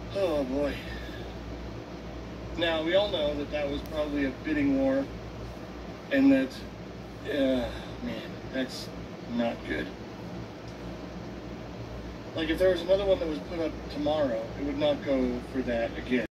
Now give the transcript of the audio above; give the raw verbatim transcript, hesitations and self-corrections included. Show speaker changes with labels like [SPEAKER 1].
[SPEAKER 1] Oh boy. Now, we all know that that was probably a bidding war, and that, uh, man, that's not good. Like, if there was another one that was put up tomorrow, it would not go for that again.